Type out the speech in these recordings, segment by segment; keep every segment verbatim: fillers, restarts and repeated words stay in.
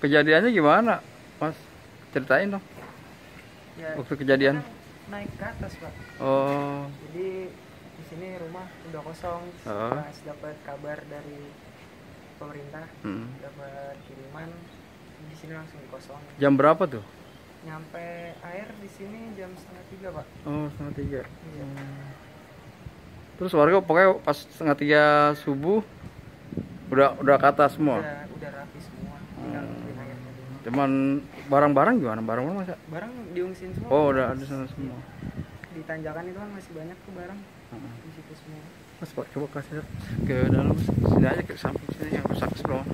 kejadiannya gimana, Mas? Ceritain dong. Ya, waktu kejadian. kan naik ke atas, Pak. Oh. Jadi di sini rumah udah kosong. Oh. Pas dapat kabar dari pemerintah, Hmm. dapat kiriman, di sini langsung dikosong. Jam berapa tuh? Nyampe air di sini jam setengah tiga, Pak. Oh, setengah tiga. Iya. Hmm. Terus warga pokoknya pas setengah tiga subuh udah udah ke atas semua. Udah, udah rapi semua. Tinggal nungguin airnya dulu. Cuman barang-barang gimana? Barang-barang masa? Barang diungsin semua. Oh, Pak. udah ada sana semua. Di tanjakan itu kan masih banyak tuh barang. Hmm. Di situ semua. Mas, Pak, coba kasih ke dalam, Mas. Sini aja, ke samping sini yang rusak semua.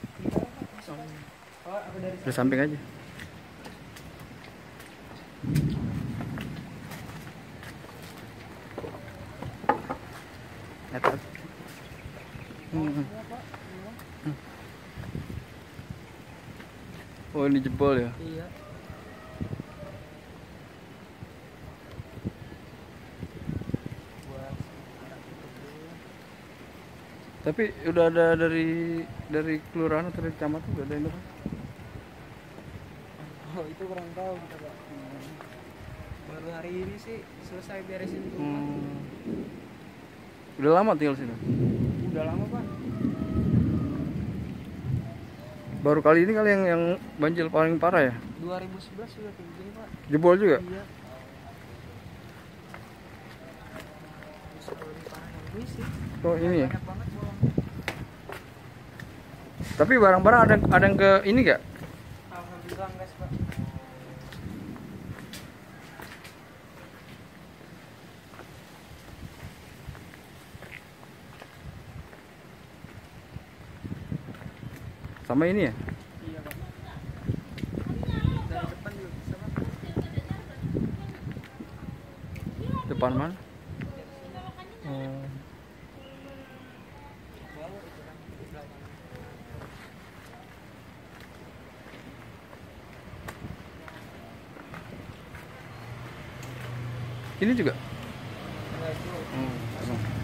Oh, aku dari Ke samping aja. Atas. Hmm. Hmm. Oh, ini jebol ya? Iya. Tapi udah ada dari dari kelurahan atau dari kecamatan udah ada yang datang? Oh, itu kurang tahu kita, Pak. Baru hari ini sih selesai beresin rumah. Hmm. Udah lama tinggal sini? Udah lama, Pak. Baru kali ini kali yang yang banjir paling parah ya? dua ribu sebelas sudah kayak gini, Pak. Jebol juga? Iya. Bisa lebih parah yang ini sih. Oh, ini ya? Banyak banget bolong. Tapi barang-barang ada ada yang ke ini gak? Alhamdulillah enggak sih, Pak. Sama ini ya? Iya, Pak. Dari depan juga bisa, Pak. Depan mana? Oh. Bawah itu kan di belakang. Ini juga? Enggak itu. Oh,